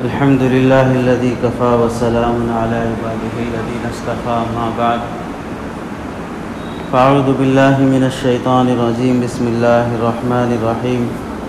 الحمد لله الذي كفى وسلام على عباده الذين اصطفى ما بعد فأعوذ بالله من الشيطان الرجيم بسم الله الرحمن الرحيم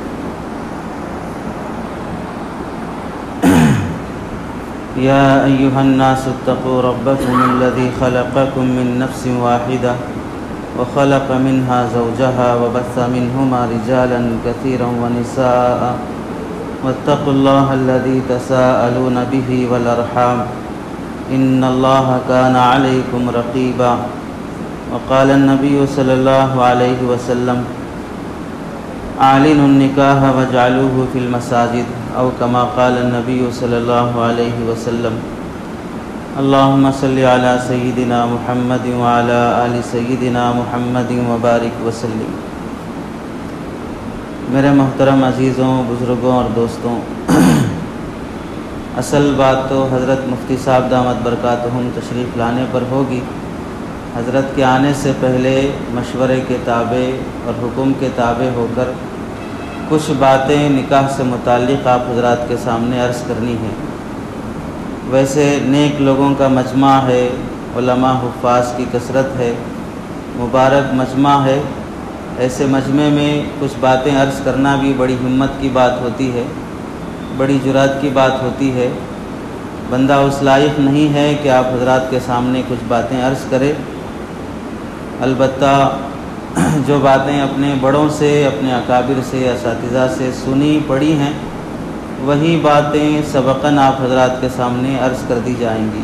يا أيها الناس اتقوا ربكم الذي خلقكم من نفس واحدة وخلق منها زوجها وبث منهما رجالا كثيرا ونساء واتقوا الله الذي تساءلون به والأرحام إن الله كان عليكم رقيبا وقال النبي صلى الله عليه وسلم أعلنوا النكاح واجعلوه في المساجد أو كما قال النبي صلى الله عليه وسلم اللهم صل على سيدنا محمد وعلى آل سيدنا محمد وبارك وسلم۔ میرے محترم عزیزوں، بزرگوں اور دوستوں، اصل بات تو حضرت مفتی صاحب دامت برکاتہم تشریف لانے پر ہوگی۔ حضرت کے آنے سے پہلے مشورے کے تابع اور حکم کے تابع ہو کر کچھ باتیں نکاح سے متعلق آپ حضرات کے سامنے عرض کرنی ہیں۔ ویسے نیک لوگوں کا مجمع ہے، علماء حفاظ کی کثرت ہے، مبارک مجمع ہے۔ ایسے مجمع میں کچھ باتیں عرض کرنا بھی بڑی ہمت کی بات ہوتی ہے، بڑی جرات کی بات ہوتی ہے۔ بندہ اس لائق نہیں ہے کہ آپ حضرات کے سامنے کچھ باتیں عرض کرے۔ البتہ جو باتیں اپنے بڑوں سے، اپنے اکابر سے، اساتذہ سے سنی پڑھی ہیں، وہی باتیں سبقاً آپ حضرات کے سامنے عرض کر دی جائیں گی۔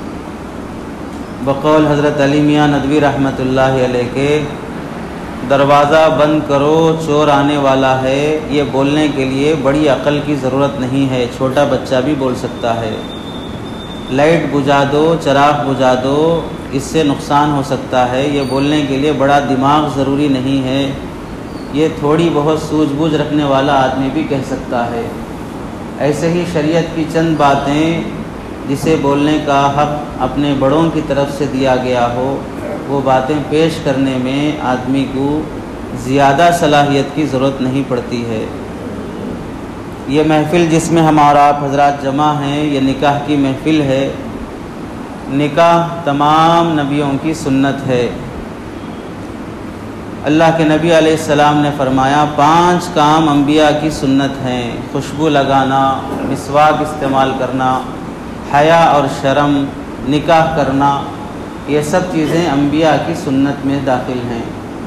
بقول حضرت علی میاں ندوی رحمۃ اللہ علیہ کے دروازہ بند کرو چور آنے والا ہے، یہ بولنے کے لیے بڑی عقل کی ضرورت نہیں ہے، چھوٹا بچہ بھی بول سکتا ہے۔ لائٹ بجھا دو، چراغ بجھا دو، اس سے نقصان ہو سکتا ہے، یہ بولنے کے لیے بڑا دماغ ضروری نہیں ہے، یہ تھوڑی بہت سوجھ بوجھ رکھنے والا آدمی بھی کہہ سکتا ہے۔ ایسے ہی شریعت کی چند باتیں جسے بولنے کا حق اپنے بڑوں کی طرف سے دیا گیا ہو، وہ باتیں پیش کرنے میں آدمی کو زیادہ صلاحیت کی ضرورت نہیں پڑتی ہے۔ یہ محفل جس میں ہم اور آپ حضرات جمع ہیں، یہ نکاح کی محفل ہے۔ نکاح تمام نبیوں کی سنت ہے۔ اللہ کے نبی علیہ السلام نے فرمایا 5 کام انبیاء کی سنت ہیں: خوشبو لگانا، مسواک استعمال کرنا، حیا اور شرم، نکاح کرنا، یہ سب چیزیں انبیاء کی سنت میں داخل ہیں۔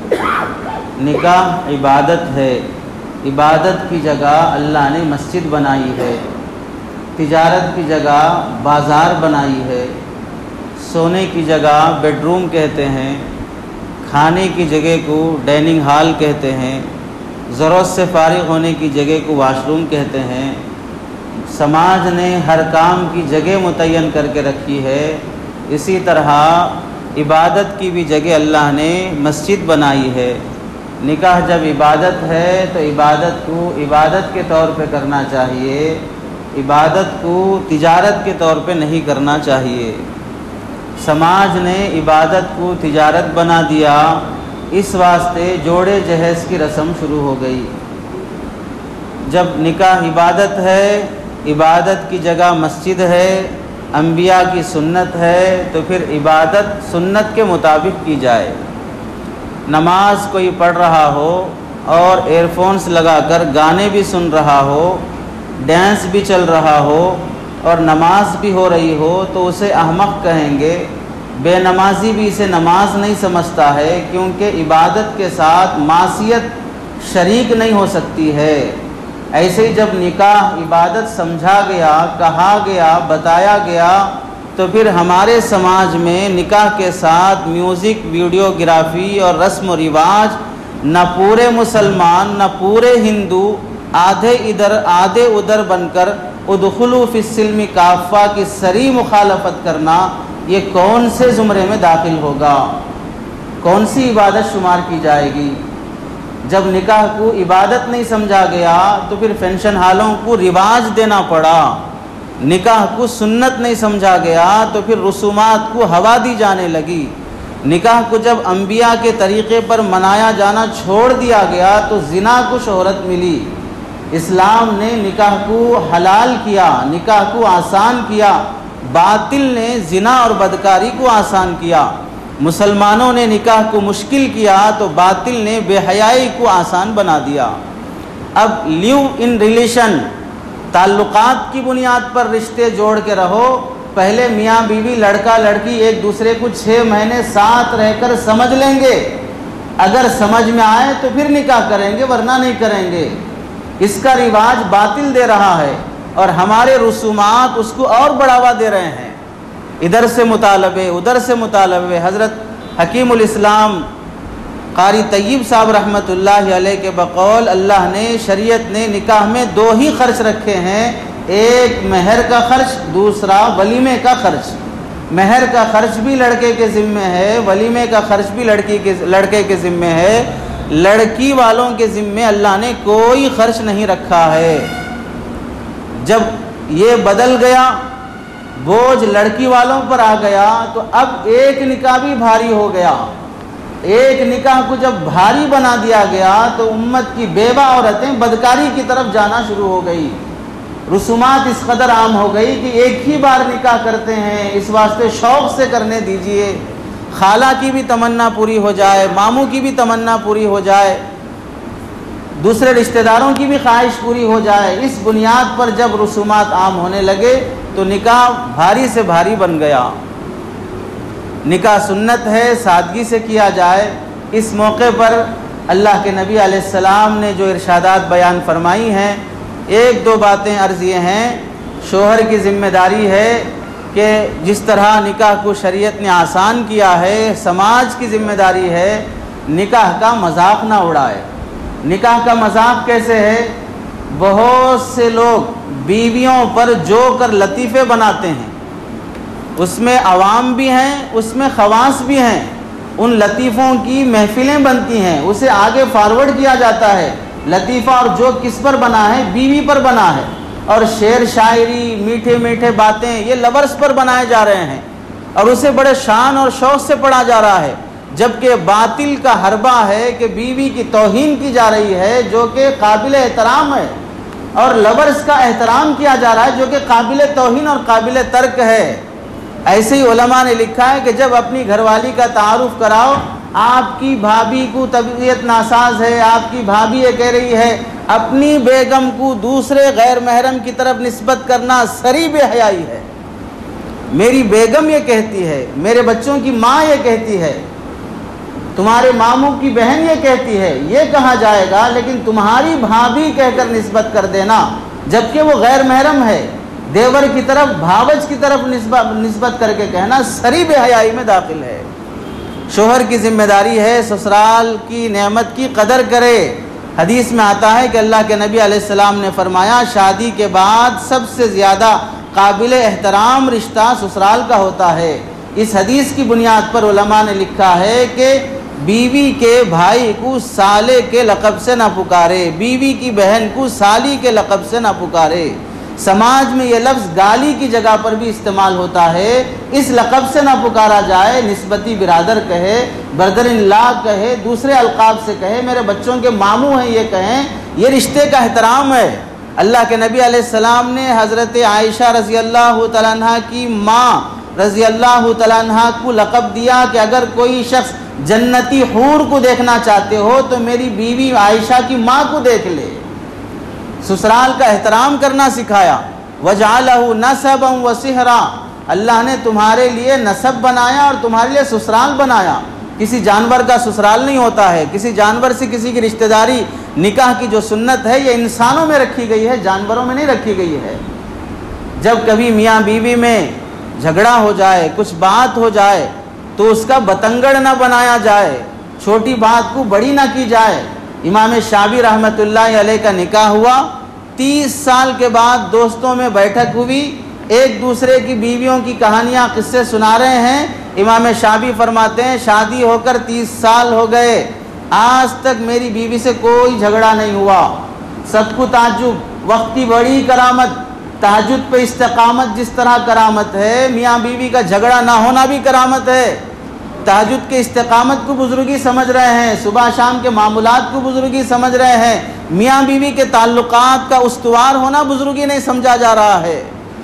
نکاح عبادت ہے، عبادت کی جگہ اللہ نے مسجد بنائی ہے، تجارت کی جگہ بازار بنائی ہے، سونے کی جگہ بیڈ روم کہتے ہیں، کھانے کی جگہ کو ڈائننگ ہال کہتے ہیں، ضرورت سے فارغ ہونے کی جگہ کو واش روم کہتے ہیں۔ سماج نے ہر کام کی جگہ متعین کر کے رکھی ہے، اسی طرح عبادت کی بھی جگہ اللہ نے مسجد بنائی ہے۔ نکاح جب عبادت ہے تو عبادت کو عبادت کے طور پہ کرنا چاہیے، عبادت کو تجارت کے طور پہ نہیں کرنا چاہیے۔ سماج نے عبادت کو تجارت بنا دیا، اس واسطے جوڑے جہیز کی رسم شروع ہو گئی۔ جب نکاح عبادت ہے، عبادت کی جگہ مسجد ہے، انبیاء کی سنت ہے، تو پھر عبادت سنت کے مطابق کی جائے۔ نماز کوئی پڑھ رہا ہو اور ایئر فونز لگا کر گانے بھی سن رہا ہو، ڈانس بھی چل رہا ہو اور نماز بھی ہو رہی ہو تو اسے احمق کہیں گے۔ بے نمازی بھی اسے نماز نہیں سمجھتا ہے، کیونکہ عبادت کے ساتھ معصیت شریک نہیں ہو سکتی ہے۔ ایسے ہی جب نکاح عبادت سمجھا گیا، کہا گیا، بتایا گیا، تو پھر ہمارے سماج میں نکاح کے ساتھ میوزک، ویڈیوگرافی اور رسم و رواج، نہ پورے مسلمان نہ پورے ہندو آدھے ادھر آدھے ادھر بن کر ادخلوا فی السلم کافہ کی صریح مخالفت کرنا، یہ کون سے زمرے میں داخل ہوگا؟ کون سی عبادت شمار کی جائے گی؟ جب نکاح کو عبادت نہیں سمجھا گیا تو پھر فنکشن ہالوں کو رواج دینا پڑا۔ نکاح کو سنت نہیں سمجھا گیا تو پھر رسومات کو ہوا دی جانے لگی۔ نکاح کو جب انبیاء کے طریقے پر منایا جانا چھوڑ دیا گیا تو زنا کو شہرت ملی۔ اسلام نے نکاح کو حلال کیا، نکاح کو آسان کیا، باطل نے زنا اور بدکاری کو آسان کیا۔ مسلمانوں نے نکاح کو مشکل کیا تو باطل نے بے حیائی کو آسان بنا دیا۔ اب لیو ان ریلیشن، تعلقات کی بنیاد پر رشتے جوڑ کے رہو۔ پہلے میاں بیوی لڑکا لڑکی ایک دوسرے کو 6 مہینے ساتھ رہ کر سمجھ لیں گے، اگر سمجھ میں آئے تو پھر نکاح کریں گے، ورنہ نہیں کریں گے۔ اس کا رواج باطل دے رہا ہے اور ہمارے رسومات اس کو اور بڑھاوا دے رہے ہیں، ادھر سے مطالبے ادھر سے مطالبے۔ حضرت حکیم الاسلام قاری طیب صاحب رحمۃ اللہ علیہ کے بقول اللہ نے، شریعت نے نکاح میں 2 ہی خرچ رکھے ہیں، ایک مہر کا خرچ، دوسرا ولیمے کا خرچ۔ مہر کا خرچ بھی لڑکے کے ذمے ہے، ولیمے کا خرچ بھی لڑکے کے ذمے ہے، لڑکی والوں کے ذمے اللہ نے کوئی خرچ نہیں رکھا ہے۔ جب یہ بدل گیا، بوجھ لڑکی والوں پر آ گیا، تو اب ایک نکاح بھی بھاری ہو گیا۔ ایک نکاح کو جب بھاری بنا دیا گیا تو امت کی بیوہ عورتیں بدکاری کی طرف جانا شروع ہو گئی۔ رسومات اس قدر عام ہو گئی کہ ایک ہی بار نکاح کرتے ہیں، اس واسطے شوق سے کرنے دیجئے، خالہ کی بھی تمنا پوری ہو جائے، ماموں کی بھی تمنا پوری ہو جائے، دوسرے رشتہ داروں کی بھی خواہش پوری ہو جائے۔ اس بنیاد پر جب رسومات عام ہونے لگے تو نکاح بھاری سے بھاری بن گیا۔ نکاح سنت ہے، سادگی سے کیا جائے۔ اس موقع پر اللہ کے نبی علیہ السلام نے جو ارشادات بیان فرمائی ہیں، 1-2 باتیں عرض یہ ہیں۔ شوہر کی ذمہ داری ہے کہ جس طرح نکاح کو شریعت نے آسان کیا ہے، سماج کی ذمہ داری ہے نکاح کا مذاق نہ اڑائے۔ نکاح کا مذاق کیسے ہے؟ بہت سے لوگ بیویوں پر جو کر لطیفے بناتے ہیں، اس میں عوام بھی ہیں، اس میں خواص بھی ہیں، ان لطیفوں کی محفلیں بنتی ہیں، اسے آگے فارورڈ کیا جاتا ہے۔ لطیفہ اور جو کس پر بنا ہے؟ بیوی پر بنا ہے، اور شعر شاعری، میٹھے میٹھے باتیں یہ لورز پر بنائے جا رہے ہیں، اور اسے بڑے شان اور شوق سے پڑھا جا رہا ہے، جبکہ باطل کا حربہ ہے کہ بیوی کی توہین کی جا رہی ہے جو کہ قابل احترام ہے، اور لورز کا احترام کیا جا رہا ہے جو کہ قابل توہین اور قابل ترک ہے۔ ایسے ہی علماء نے لکھا ہے کہ جب اپنی گھر والی کا تعارف کراؤ، آپ کی بھابھی کو طبیعت ناساز ہے، آپ کی بھابھی یہ کہہ رہی ہے، اپنی بیگم کو دوسرے غیر محرم کی طرف نسبت کرنا سری بے حیائی ہے۔ میری بیگم یہ کہتی ہے، میرے بچوں کی ماں یہ کہتی ہے، تمہارے ماموں کی بہن یہ کہتی ہے، یہ کہا جائے گا، لیکن تمہاری بھابھی کہہ کر نسبت کر دینا جبکہ وہ غیر محرم ہے، دیور کی طرف بھاوج کی طرف نسبت کر کے کہنا سری بے حیائی میں داخل ہے۔ شوہر کی ذمہ داری ہے سسرال کی نعمت کی قدر کرے۔ حدیث میں آتا ہے کہ اللہ کے نبی علیہ السلام نے فرمایا، شادی کے بعد سب سے زیادہ قابل احترام رشتہ سسرال کا ہوتا ہے۔ اس حدیث کی بنیاد پر علماء نے لکھا ہے کہ بیوی کے بھائی کو سالے کے لقب سے نہ پکارے، بیوی کی بہن کو سالی کے لقب سے نہ پکارے۔ سماج میں یہ لفظ گالی کی جگہ پر بھی استعمال ہوتا ہے، اس لقب سے نہ پکارا جائے، نسبتی برادر کہے، بردر ان لا کہے، دوسرے القاب سے کہے، میرے بچوں کے ماموں ہیں یہ کہیں، یہ رشتے کا احترام ہے۔ اللہ کے نبی علیہ السلام نے حضرت عائشہ رضی اللہ تعالیٰ عنہ کی ماں رضی اللہ تعالیٰ عنہ کو لقب دیا کہ اگر کوئی شخص جنتی حور کو دیکھنا چاہتے ہو تو میری بیوی عائشہ کی ماں کو دیکھ لے۔ سسرال کا احترام کرنا سکھایا۔ وَجَعَلَهُ نَسَبًا وَسِحْرًا، اللہ نے تمہارے لیے نسب بنایا اور تمہارے لیے سسرال بنایا۔ کسی جانور کا سسرال نہیں ہوتا ہے، کسی جانور سے کسی کی رشتہ داری، نکاح کی جو سنت ہے یہ انسانوں میں رکھی گئی ہے، جانوروں میں نہیں رکھی گئی ہے۔ جب کبھی میاں بیوی میں جھگڑا ہو جائے، کچھ بات ہو جائے تو اس کا بتنگڑ نہ بنایا جائے، چھوٹی بات کو بڑی نہ کی جائے۔ امام شافعی رحمۃ اللہ علیہ کا نکاح ہوا، 30 سال کے بعد دوستوں میں بیٹھک ہوئی، ایک دوسرے کی بیویوں کی کہانیاں قصے سنا رہے ہیں۔ امام شافعی فرماتے ہیں شادی ہو کر 30 سال ہو گئے، آج تک میری بیوی سے کوئی جھگڑا نہیں ہوا۔ سب کو تعجب، وقت کی بڑی کرامت، تہجد پہ استقامت جس طرح کرامت ہے، میاں بیوی کا جھگڑا نہ ہونا بھی کرامت ہے۔ تہجد کے استقامت کو بزرگی سمجھ رہے ہیں، صبح شام کے معاملات کو بزرگی سمجھ رہے ہیں، میاں بیوی کے تعلقات کا استوار ہونا بزرگی نہیں سمجھا جا رہا ہے۔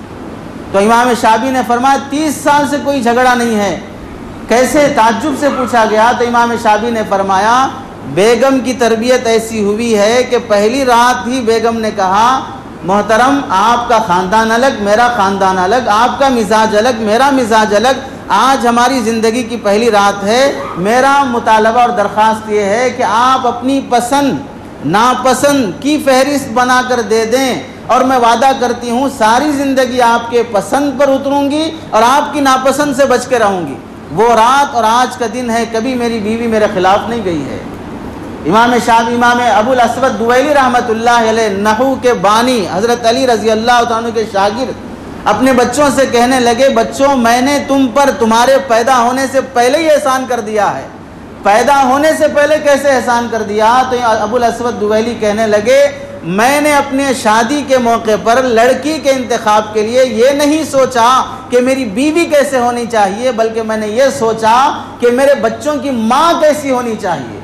تو امام شافعی نے فرمایا 30 سال سے کوئی جھگڑا نہیں ہے۔ کیسے؟ تعجب سے پوچھا گیا تو امام شافعی نے فرمایا بیگم کی تربیت ایسی ہوئی ہے کہ پہلی رات ہی بیگم نے کہا محترم آپ کا خاندان الگ میرا خاندان الگ، آپ کا مزاج الگ میرا مزاج الگ، آج ہماری زندگی کی پہلی رات ہے، میرا مطالبہ اور درخواست یہ ہے کہ آپ اپنی پسند ناپسند کی فہرست بنا کر دے دیں، اور میں وعدہ کرتی ہوں ساری زندگی آپ کے پسند پر اتروں گی اور آپ کی ناپسند سے بچ کے رہوں گی۔ وہ رات اور آج کا دن ہے، کبھی میری بیوی میرے خلاف نہیں گئی ہے۔ امام شافعی، امام ابو الاسود دویلی رحمۃ اللہ علیہ، نحو کے بانی حضرت علی رضی اللہ عنہ کے شاگرد، اپنے بچوں سے کہنے لگے بچوں میں نے تم پر تمہارے پیدا ہونے سے پہلے ہی احسان کر دیا ہے۔ پیدا ہونے سے پہلے کیسے احسان کر دیا؟ تو ابو الاسود دویلی کہنے لگے میں نے اپنے شادی کے موقع پر لڑکی کے انتخاب کے لیے یہ نہیں سوچا کہ میری بیوی کیسے ہونی چاہیے، بلکہ میں نے یہ سوچا کہ میرے بچوں کی ماں کیسی ہونی چاہیے۔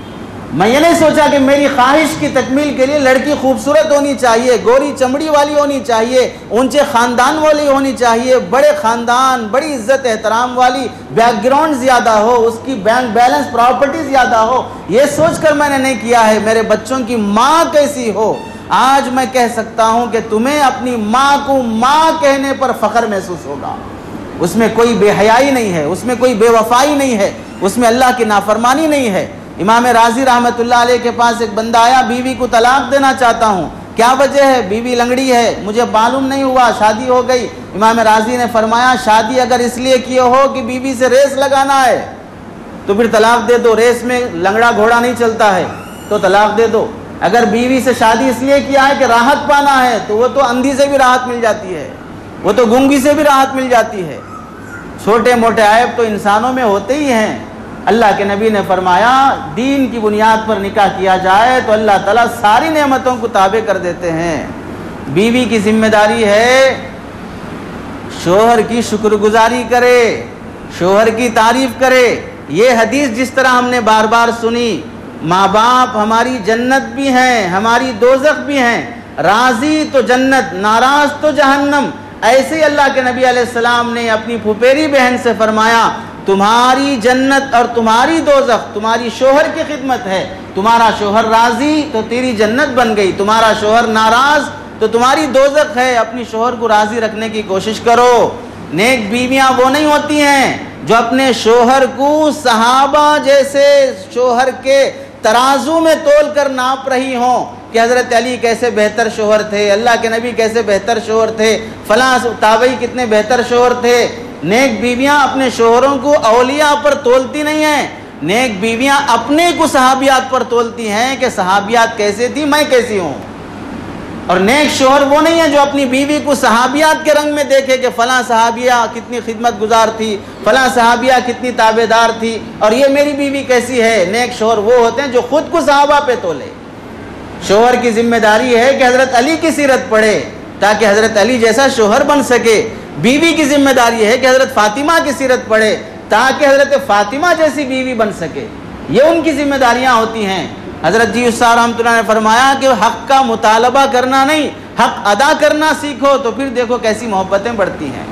میں یہ نہیں سوچا کہ میری خواہش کی تکمیل کے لیے لڑکی خوبصورت ہونی چاہیے، گوری چمڑی والی ہونی چاہیے، اونچے خاندان والی ہونی چاہیے، بڑے خاندان، بڑی عزت احترام والی، بیک گراؤنڈ زیادہ ہو، اس کی بینک بیلنس پراپرٹی زیادہ ہو، یہ سوچ کر میں نے نہیں کیا ہے میرے بچوں کی ماں کیسی ہو۔ آج میں کہہ سکتا ہوں کہ تمہیں اپنی ماں کو ماں کہنے پر فخر محسوس ہوگا، اس میں کوئی بے حیائی نہیں ہے، اس میں کوئی بے وفائی نہیں ہے، اس میں اللہ کی نافرمانی نہیں ہے۔ امام راضی رحمۃ اللہ علیہ کے پاس ایک بندہ آیا، بیوی کو طلاق دینا چاہتا ہوں، کیا وجہ ہے؟ بیوی لنگڑی ہے، مجھے معلوم نہیں ہوا، شادی ہو گئی۔ امام راضی نے فرمایا شادی اگر اس لیے کیے ہو کہ بیوی سے ریس لگانا ہے تو پھر طلاق دے دو، ریس میں لنگڑا گھوڑا نہیں چلتا ہے تو طلاق دے دو۔ اگر بیوی سے شادی اس لیے کیا ہے کہ راحت پانا ہے تو وہ تو اندھی سے بھی راحت مل جاتی ہے، وہ تو گونگی سے بھی راحت مل جاتی ہے۔ چھوٹے موٹے عیب تو انسانوں میں ہوتے ہی ہیں۔ اللہ کے نبی نے فرمایا دین کی بنیاد پر نکاح کیا جائے تو اللہ تعالیٰ ساری نعمتوں کو تابع کر دیتے ہیں۔ بیوی کی ذمہ داری ہے شوہر کی شکر گزاری کرے، شوہر کی تعریف کرے۔ یہ حدیث جس طرح ہم نے بار بار سنی، ماں باپ ہماری جنت بھی ہیں ہماری دوزخ بھی ہیں، راضی تو جنت ناراض تو جہنم۔ ایسے ہی اللہ کے نبی علیہ السلام نے اپنی پھپھیری بہن سے فرمایا تمہاری جنت اور تمہاری دوزخ تمہاری شوہر کی خدمت ہے، تمہارا شوہر راضی تو تیری جنت بن گئی، تمہارا شوہر ناراض تو تمہاری دوزخ ہے، اپنی شوہر کو راضی رکھنے کی کوشش کرو۔ نیک بیویاں وہ نہیں ہوتی ہیں جو اپنے شوہر کو صحابہ جیسے شوہر کے ترازو میں تول کر ناپ رہی ہوں کہ حضرت علی کیسے بہتر شوہر تھے، اللہ کے نبی کیسے بہتر شوہر تھے، فلاں تابعی کتنے بہتر شوہر تھے۔ نیک بیویاں اپنے شوہروں کو اولیاء پر تولتی نہیں ہیں، نیک بیویاں اپنے کو صحابیات پر تولتی ہیں کہ صحابیات کیسے تھی میں کیسی ہوں۔ اور نیک شوہر وہ نہیں ہے جو اپنی بیوی کو صحابیات کے رنگ میں دیکھے کہ فلاں صحابیہ کتنی خدمت گزار تھی، فلاں صحابیہ کتنی تابعدار تھی اور یہ میری بیوی کیسی ہے۔ نیک شوہر وہ ہوتے ہیں جو خود کو صحابہ پہ تولے۔ شوہر کی ذمہ داری ہے کہ حضرت علی کی سیرت پڑھے تاکہ حضرت علی جیسا شوہر بن سکے، بیوی کی ذمہ داری ہے کہ حضرت فاطمہ کی سیرت پڑھے تاکہ حضرت فاطمہ جیسی بیوی بن سکے۔ یہ ان کی ذمہ داریاں ہوتی ہیں۔ حضرت جی عیسیٰ رحمۃ اللہ نے فرمایا کہ حق کا مطالبہ کرنا نہیں، حق ادا کرنا سیکھو تو پھر دیکھو کیسی محبتیں بڑھتی ہیں۔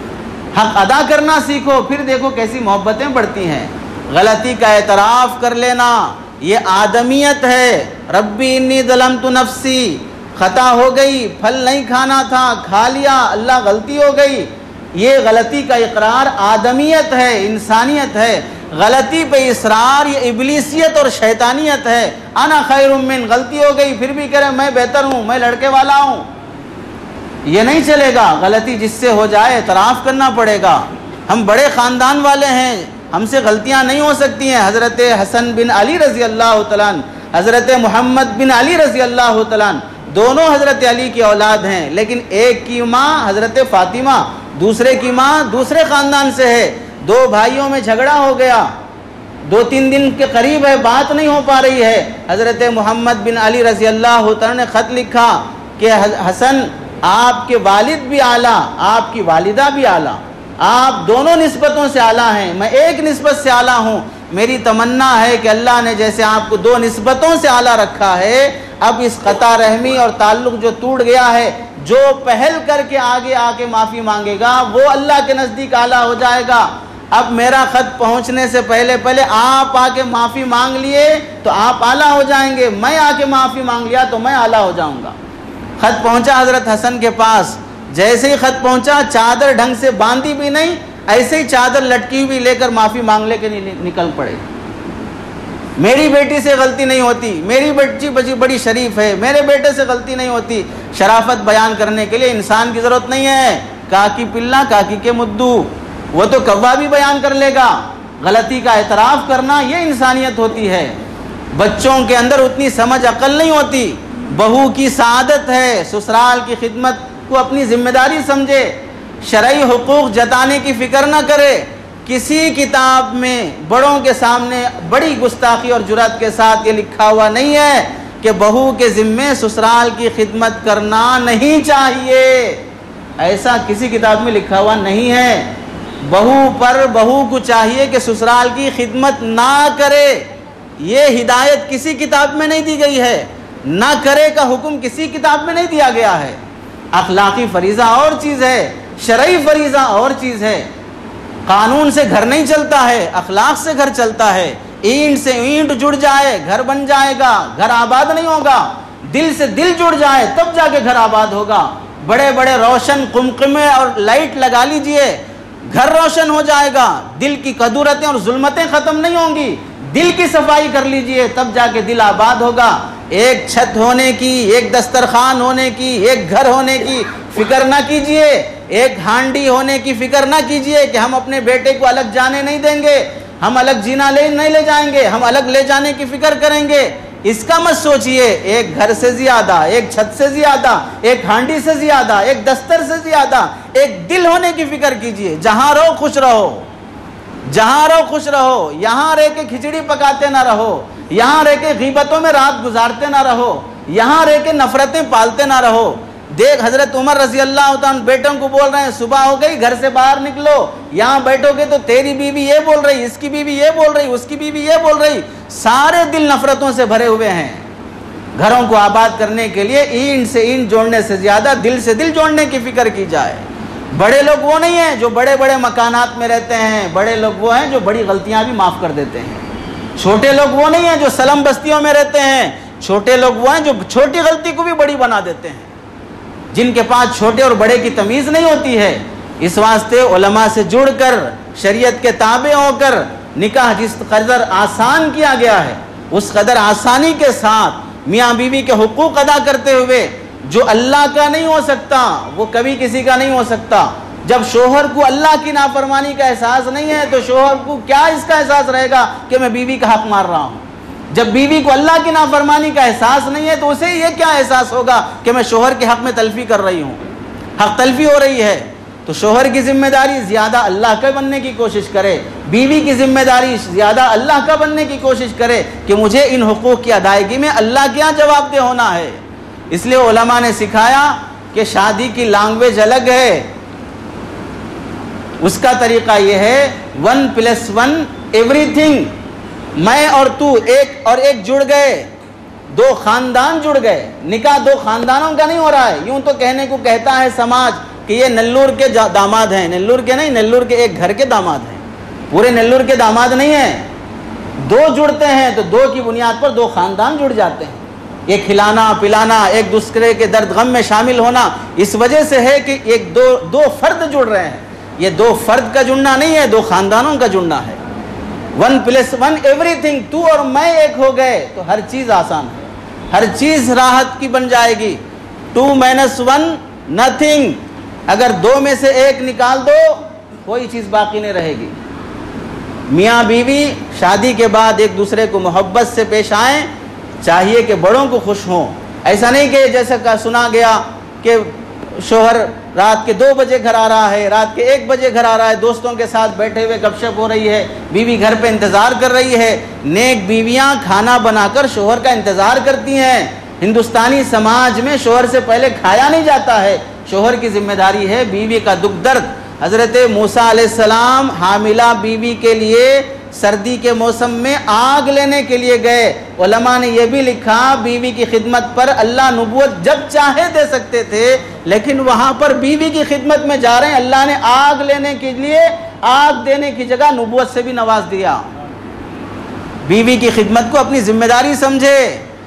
حق ادا کرنا سیکھو پھر دیکھو کیسی محبتیں بڑھتی ہیں۔ غلطی کا اعتراف کر لینا یہ آدمیت ہے۔ ربی انی ظلمت نفسی، خطا ہو گئی، پھل نہیں کھانا تھا کھا لیا، اللہ غلطی ہو گئی، یہ غلطی کا اقرار آدمیت ہے، انسانیت ہے۔ غلطی پہ اصرار یہ ابلیسیت اور شیطانیت ہے۔ انا خیر من، غلطی ہو گئی پھر بھی کہہ رہے میں بہتر ہوں، میں لڑکے والا ہوں، یہ نہیں چلے گا۔ غلطی جس سے ہو جائے اعتراف کرنا پڑے گا۔ ہم بڑے خاندان والے ہیں، ہم سے غلطیاں نہیں ہو سکتی ہیں۔ حضرت حسن بن علی رضی اللہ تعالیٰ عنہ، حضرت محمد بن علی رضی اللہ تعالیٰ عنہ، دونوں حضرت علی کی اولاد ہیں، لیکن ایک کی ماں حضرت فاطمہ، دوسرے کی ماں دوسرے خاندان سے ہے۔ دو بھائیوں میں جھگڑا ہو گیا، 2-3 دن کے قریب ہے، بات نہیں ہو پا رہی ہے۔ حضرت محمد بن علی رضی اللہ تعالیٰ نے خط لکھا کہ حسن آپ کے والد بھی اعلیٰ، آپ کی والدہ بھی اعلیٰ، آپ دونوں نسبتوں سے اعلیٰ ہیں، میں ایک نسبت سے اعلیٰ ہوں۔ میری تمنا ہے کہ اللہ نے جیسے آپ کو 2 نسبتوں سے اعلیٰ رکھا ہے، اب اس قطع رحمی اور تعلق جو ٹوٹ گیا ہے، جو پہل کر کے آگے آ کے معافی مانگے گا وہ اللہ کے نزدیک اعلیٰ ہو جائے گا۔ اب میرا خط پہنچنے سے پہلے آپ آ کے معافی مانگ لیے تو آپ اعلیٰ ہو جائیں گے، میں آ کے معافی مانگ لیا تو میں اعلیٰ ہو جاؤں گا۔ خط پہنچا حضرت حسن کے پاس، جیسے ہی خط پہنچا چادر ڈھنگ سے باندھی بھی نہیں، ایسے ہی چادر لٹکی ہوئی لے کر معافی مانگ لے کے نکل پڑے۔ میری بیٹی سے غلطی نہیں ہوتی، میری بچی بڑی شریف ہے، میرے بیٹے سے غلطی نہیں ہوتی۔ شرافت بیان کرنے کے لیے انسان کی ضرورت نہیں ہے، کاکی پلہ کاکی کے مدو، وہ تو کوا بھی بیان کر لے گا۔ غلطی کا اعتراف کرنا یہ انسانیت ہوتی ہے۔ بچوں کے اندر اتنی سمجھ عقل نہیں ہوتی۔ بہو کی سعادت ہے سسرال کی خدمت کو اپنی ذمہ داری سمجھے، شرعی حقوق جتانے کی فکر نہ کرے۔ کسی کتاب میں بڑوں کے سامنے بڑی گستاخی اور جرات کے ساتھ یہ لکھا ہوا نہیں ہے کہ بہو کے ذمے سسرال کی خدمت کرنا نہیں چاہیے، ایسا کسی کتاب میں لکھا ہوا نہیں ہے۔ بہو کو چاہیے کہ سسرال کی خدمت نہ کرے، یہ ہدایت کسی کتاب میں نہیں دی گئی ہے، نہ کرے کا حکم کسی کتاب میں نہیں دیا گیا ہے۔ اخلاقی فریضہ اور چیز ہے، شرعی فریضہ اور چیز ہے۔ قانون سے گھر نہیں چلتا ہے، اخلاق سے گھر چلتا ہے۔ اینٹ سے اینٹ جڑ جائے گھر بن جائے گا، گھر آباد نہیں ہوگا۔ دل سے دل جڑ جائے تب جا کے گھر آباد ہوگا۔ بڑے بڑے روشن قمقمے اور لائٹ لگا لیجئے، گھر روشن ہو جائے گا، دل کی کدورتیں اور ظلمتیں ختم نہیں ہوں گی۔ دل کی صفائی کر لیجئے تب جا کے دل آباد ہوگا۔ ایک چھت ہونے کی، ایک دسترخوان ہونے کی، ایک گھر ہونے کی فکر نہ کیجئے، ایک ہانڈی ہونے کی فکر نہ کیجئے کہ ہم اپنے بیٹے کو الگ جانے نہیں دیں گے، ہم الگ جینا نہیں لے جائیں گے، ہم الگ لے جانے کی فکر کریں گے۔ اس کا مت سوچئے۔ ایک گھر سے زیادہ، ایک چھت سے زیادہ، ایک ہانڈی سے زیادہ، ایک دستر سے زیادہ ایک دل ہونے کی فکر کیجئے۔ جہاں رہو خوش رہو، جہاں رہو خوش رہو، یہاں رہ کے کھچڑی پکاتے نہ رہو، یہاں رہ کے غیبتوں میں رات گزارتے نہ رہو، یہاں رہ کے نفرتیں پالتے نہ رہو۔ دیکھ حضرت عمر رضی اللہ عنہ بیٹوں کو بول رہے ہیں صبح ہو گئی گھر سے باہر نکلو، یہاں بیٹھو گے تو تیری بیوی یہ بول رہی، اس کی بیوی یہ بول رہی، اس کی بیوی یہ بول رہی، سارے دل نفرتوں سے بھرے ہوئے ہیں۔ گھروں کو آباد کرنے کے لیے اینٹ سے اینٹ جوڑنے سے زیادہ دل سے دل جوڑنے کی فکر کی جائے۔ بڑے لوگ وہ نہیں ہیں جو بڑے بڑے مکانات میں رہتے ہیں، بڑے لوگ وہ ہیں جو بڑی غلطیاں بھی معاف کر دیتے ہیں۔ چھوٹے لوگ وہ نہیں ہیں جو سلم بستیوں میں رہتے ہیں، چھوٹے لوگ وہ ہیں جو چھوٹی غلطی کو بھی بڑی بنا دیتے ہیں، جن کے پاس چھوٹے اور بڑے کی تمیز نہیں ہوتی ہے۔ اس واسطے علماء سے جڑ کر شریعت کے تابع ہو کر نکاح جس قدر آسان کیا گیا ہے اس قدر آسانی کے ساتھ میاں بیوی کے حقوق ادا کرتے ہوئے، جو اللہ کا نہیں ہو سکتا وہ کبھی کسی کا نہیں ہو سکتا۔ جب شوہر کو اللہ کی نافرمانی کا احساس نہیں ہے تو شوہر کو کیا اس کا احساس رہے گا کہ میں بیوی کا حق مار رہا ہوں؟ جب بیوی کو اللہ کی نافرمانی کا احساس نہیں ہے تو اسے یہ کیا احساس ہوگا کہ میں شوہر کے حق میں تلفی کر رہی ہوں، حق تلفی ہو رہی ہے۔ تو شوہر کی ذمہ داری زیادہ اللہ کا بننے کی کوشش کرے، بیوی کی ذمہ داری زیادہ اللہ کا بننے کی کوشش کرے کہ مجھے ان حقوق کی ادائیگی میں اللہ کے یہاں جواب دہ ہونا ہے۔ اس لیے علماء نے سکھایا کہ شادی کی لینگویج الگ ہے، اس کا طریقہ یہ ہے 1+1 ایوری تھنگ۔ میں اور تو ایک جڑ گئے، دو خاندان جڑ گئے۔ نکاح دو خاندانوں کا نہیں ہو رہا ہے، یوں تو کہنے کو کہتا ہے سماج کہ یہ نلور کے داماد ہیں، نلور کے نہیں، نلور کے ایک گھر کے داماد ہیں، پورے نلور کے داماد نہیں ہیں۔ دو جڑتے ہیں تو دو کی بنیاد پر دو خاندان جڑ جاتے ہیں۔ یہ کھلانا پلانا، ایک دوسرے کے درد غم میں شامل ہونا اس وجہ سے ہے کہ ایک دو فرد جڑ رہے ہیں۔ یہ دو فرد کا جڑنا نہیں ہے، دو خاندانوں کا جڑنا ہے۔ 1+1 ایوری تھنگ، تو اور میں ایک ہو گئے تو ہر چیز آسان ہے، ہر چیز راحت کی بن جائے گی۔ 2-1 نتھنگ، اگر دو میں سے ایک نکال دو کوئی چیز باقی نہیں رہے گی۔ میاں بیوی شادی کے بعد ایک دوسرے کو محبت سے پیش آئیں، چاہیے کہ بڑوں کو خوش ہوں۔ ایسا نہیں کہ جیسا کہ سنا گیا کہ شوہر رات کے 2 بجے گھر آ رہا ہے، رات کے 1 بجے گھر آ رہا ہے، دوستوں کے ساتھ بیٹھے ہوئے گپ شپ ہو رہی ہے، بیوی گھر پہ انتظار کر رہی ہے۔ نیک بیویاں کھانا بنا کر شوہر کا انتظار کرتی ہیں۔ ہندوستانی سماج میں شوہر سے پہلے کھایا نہیں جاتا ہے، شوہر کی ذمہ داری ہے بیوی کا دکھ درد۔ حضرت موسیٰ علیہ السلام حاملہ بیوی کے لیے سردی کے موسم میں آگ لینے کے لیے گئے۔ علماء نے یہ بھی لکھا بیوی کی خدمت پر اللہ نبوت جب چاہے دے سکتے تھے، لیکن وہاں پر بیوی کی خدمت میں جا رہے ہیں، اللہ نے آگ لینے کے لیے آگ دینے کی جگہ نبوت سے بھی نواز دیا۔ بیوی کی خدمت کو اپنی ذمہ داری سمجھے۔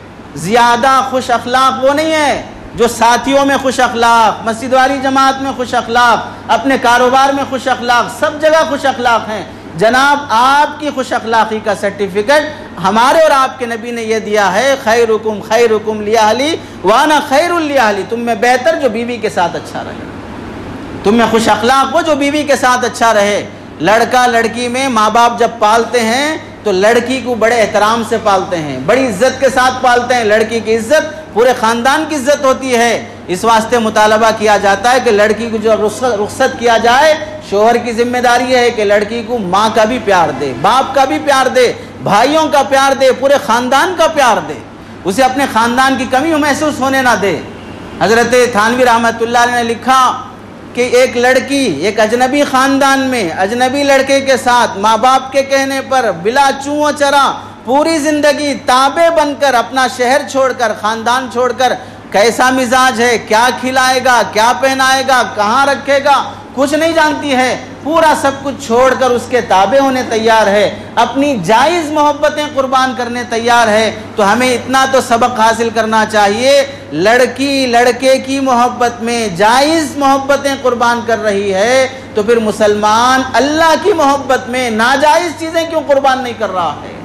زیادہ خوش اخلاق وہ نہیں ہے جو ساتھیوں میں خوش اخلاق، مسجد والی جماعت میں خوش اخلاق، اپنے کاروبار میں خوش اخلاق، سب جگہ خوش اخلاق ہیں۔ جناب آپ کی خوش اخلاقی کا سرٹیفکیٹ ہمارے اور آپ کے نبی نے یہ دیا ہے، خیرکم خیرکم لأہلی وانا خیر لأہلی، تم میں بہتر جو بیوی کے ساتھ اچھا رہے، تم میں خوش اخلاق وہ جو بیوی کے ساتھ اچھا رہے۔ لڑکا لڑکی میں ماں باپ جب پالتے ہیں تو لڑکی کو بڑے احترام سے پالتے ہیں، بڑی عزت کے ساتھ پالتے ہیں۔ لڑکی کی عزت پورے خاندان کی عزت ہوتی ہے۔ اس واسطے مطالبہ کیا جاتا ہے کہ لڑکی کو جو رخصت کیا جائے، شوہر کی ذمہ داری ہے کہ لڑکی کو ماں کا بھی پیار دے، باپ کا بھی پیار دے، بھائیوں کا پیار دے، پورے خاندان کا پیار دے، اسے اپنے خاندان کی کمی محسوس ہونے نہ دے۔ حضرت تھانوی رحمۃ اللہ علیہ نے لکھا کہ ایک لڑکی ایک اجنبی خاندان میں اجنبی لڑکے کے ساتھ ماں باپ کے کہنے پر بلا چوں و چرا پوری زندگی تابع بن کر اپنا شہر چھوڑ کر خاندان چھوڑ کر کیسا مزاج ہے، کیا کھلائے گا، کیا پہنائے گا، کہاں رکھے گا، کچھ نہیں جانتی ہے، پورا سب کچھ چھوڑ کر اس کے تابع ہونے تیار ہے، اپنی جائز محبتیں قربان کرنے تیار ہے۔ تو ہمیں اتنا تو سبق حاصل کرنا چاہیے، لڑکی لڑکے کی محبت میں جائز محبتیں قربان کر رہی ہے تو پھر مسلمان اللہ کی محبت میں ناجائز چیزیں کیوں قربان نہیں کر رہا ہے؟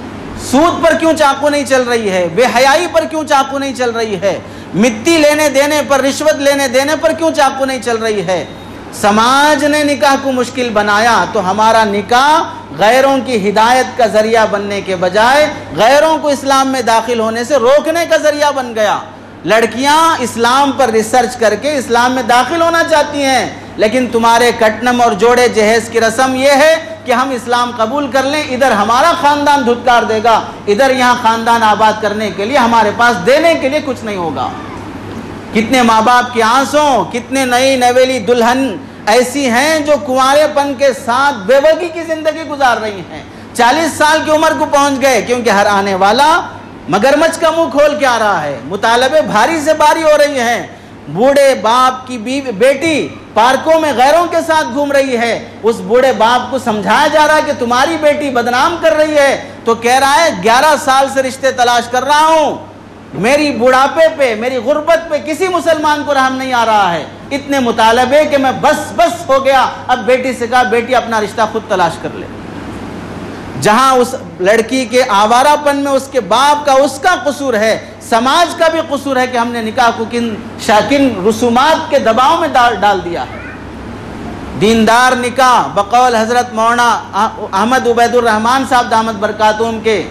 سود پر کیوں چاقو نہیں چل رہی ہے؟ بے حیائی پر کیوں چاقو نہیں چل رہی ہے؟ مٹی لینے دینے پر، رشوت لینے دینے پر کیوں چاقو نہیں چل رہی ہے؟ سماج نے نکاح کو مشکل بنایا تو ہمارا نکاح غیروں کی ہدایت کا ذریعہ بننے کے بجائے غیروں کو اسلام میں داخل ہونے سے روکنے کا ذریعہ بن گیا۔ لڑکیاں اسلام پر ریسرچ کر کے اسلام میں داخل ہونا چاہتی ہیں، لیکن تمہارے کٹنم اور جوڑے جہیز کی رسم یہ ہے کہ ہم اسلام قبول کر لیں، ادھر ہمارا خاندان دھتکار دے گا، ادھر یہاں خاندان آباد کرنے کے لیے ہمارے پاس دینے کے لیے کچھ نہیں ہوگا۔ کتنے ماں باپ کے آنسوں، کتنے نئی نویلی دلہن ایسی ہیں جو کنوارے پن کے ساتھ بیوگی کی زندگی گزار رہی ہیں، 40 سال کی عمر کو پہنچ گئے، کیونکہ ہر آنے والا مگرمچھ کا منہ کھول کے آ رہا ہے، مطالبے بھاری سے بھاری ہو رہی ہیں۔ بوڑھے باپ کی بیٹی پارکوں میں غیروں کے ساتھ گھوم رہی ہے، اس بوڑھے باپ کو سمجھایا جا رہا ہے کہ تمہاری بیٹی بدنام کر رہی ہے، تو کہہ رہا ہے 11 سال سے رشتے تلاش کر رہا ہوں، میری بڑھاپے پہ، میری غربت پہ کسی مسلمان کو رحم نہیں آ رہا ہے، اتنے مطالبے کہ میں بس ہو گیا۔ اب بیٹی سے کہا بیٹی اپنا رشتہ خود تلاش کر لے۔ جہاں اس لڑکی کے آوارہ پن میں اس کے باپ کا اس کا قصور ہے، سماج کا بھی قصور ہے کہ ہم نے نکاح کو کن رسومات کے دباؤ میں ڈال دیا ہے۔ دیندار نکاح بقول حضرت مولانا احمد عبید الرحمان صاحب دامت برکاتہم کے،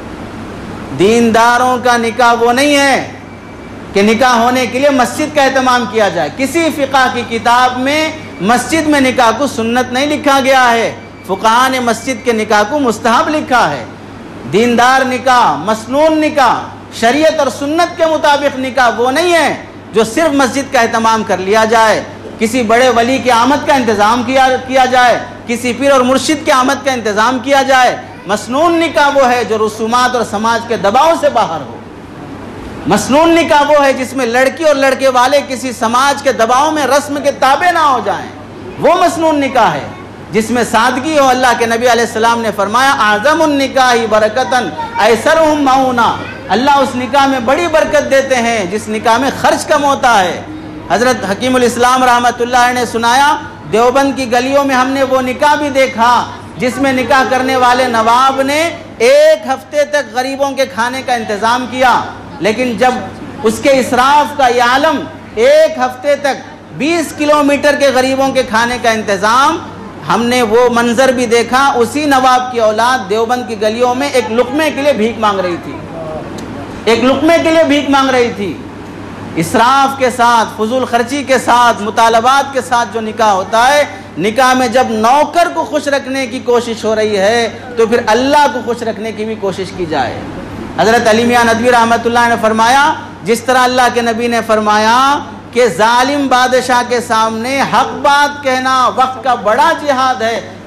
دینداروں کا نکاح وہ نہیں ہے کہ نکاح ہونے کے لیے مسجد کا اہتمام کیا جائے۔ کسی فقہ کی کتاب میں مسجد میں نکاح کو سنت نہیں لکھا گیا ہے، فقہاء نے مسجد کے نکاح کو مستحب لکھا ہے۔ دیندار نکاح، مسنون نکاح، شریعت اور سنت کے مطابق نکاح وہ نہیں ہے جو صرف مسجد کا اہتمام کر لیا جائے، کسی بڑے ولی کی آمد کا انتظام کیا جائے، کسی پیر اور مرشد کی آمد کا انتظام کیا جائے۔ مسنون نکاح وہ ہے جو رسومات اور سماج کے دباؤ سے باہر ہو۔ مسنون نکاح وہ ہے جس میں لڑکی اور لڑکے والے کسی سماج کے دباؤ میں رسم کے تابع نہ ہو جائیں، وہ مسنون نکاح ہے جس میں سادگی ہو۔ اللہ کے نبی علیہ السلام نے فرمایا اعظم النکاح برکتاً ایسرہم معونہ، اللہ اس نکاح میں بڑی برکت دیتے ہیں جس نکاح میں خرچ کم ہوتا ہے۔ حضرت حکیم الاسلام رحمۃ اللہ علیہ نے سنایا دیوبند کی گلیوں میں ہم نے وہ نکاح بھی دیکھا جس میں نکاح کرنے والے نواب نے 1 ہفتے تک غریبوں کے کھانے کا انتظام کیا، لیکن جب اس کے اسراف کا یہ عالم 1 ہفتے تک 20 کلومیٹر کے غریبوں کے کھانے کا انتظام، ہم نے وہ منظر بھی دیکھا، اسی نواب کی اولاد دیوبند کی گلیوں میں ایک لقمے کے لیے بھیک مانگ رہی تھی، ایک لقمے کے لیے بھیک مانگ رہی تھی۔ اسراف کے ساتھ، فضول خرچی کے ساتھ، مطالبات کے ساتھ جو نکاح ہوتا ہے، نکاح میں جب نوکر کو خوش رکھنے کی کوشش ہو رہی ہے تو پھر اللہ کو خوش رکھنے کی بھی کوشش کی جائے۔ حضرت علی میاں ندوی رحمۃ اللہ نے فرمایا جس طرح اللہ کے نبی نے فرمایا کہ ظالم بادشاہ کے سامنے حق بات کہنا وقت کا بڑا جہاد ہے،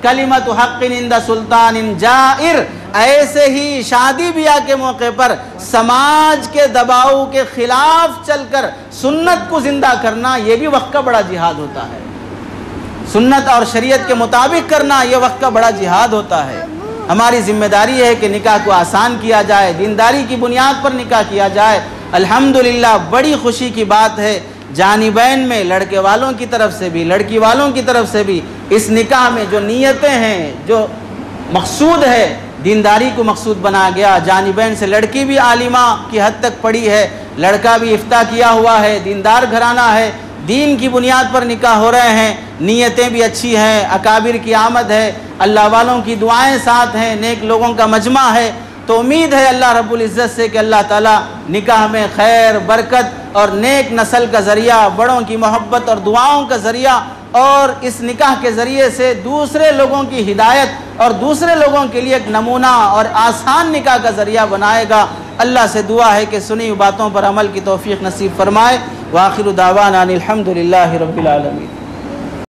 کلمۃ حق عند سلطان جائر، ایسے ہی شادی بیاہ کے موقع پر سماج کے دباؤ کے خلاف چل کر سنت کو زندہ کرنا، یہ بھی وقت کا بڑا جہاد ہوتا ہے۔ سنت اور شریعت کے مطابق کرنا یہ وقت کا بڑا جہاد ہوتا ہے۔ ہماری ذمہ داری ہے کہ نکاح کو آسان کیا جائے، دینداری کی بنیاد پر نکاح کیا جائے۔ الحمدللہ بڑی خوشی کی بات ہے، جانبین میں لڑکے والوں کی طرف سے بھی لڑکی والوں کی طرف سے بھی اس نکاح میں جو نیتیں ہیں، جو مقصود ہے، دینداری کو مقصود بنا گیا۔ جانبین سے لڑکی بھی عالمہ کی حد تک پڑھی ہے، لڑکا بھی افتاء کیا ہوا ہے، دیندار گھرانہ ہے، دین کی بنیاد پر نکاح ہو رہے ہیں، نیتیں بھی اچھی ہیں، اکابر کی آمد ہے، اللہ والوں کی دعائیں ساتھ ہیں، نیک لوگوں کا مجمع ہے۔ تو امید ہے اللہ رب العزت سے کہ اللہ تعالیٰ نکاح میں خیر، برکت اور نیک نسل کا ذریعہ، بڑوں کی محبت اور دعاؤں کا ذریعہ، اور اس نکاح کے ذریعے سے دوسرے لوگوں کی ہدایت اور دوسرے لوگوں کے لیے ایک نمونہ اور آسان نکاح کا ذریعہ بنائے گا۔ اللہ سے دعا ہے کہ سنی باتوں پر عمل کی توفیق نصیب فرمائے۔ وآخر دعوانا الحمدللہ رب العالمین۔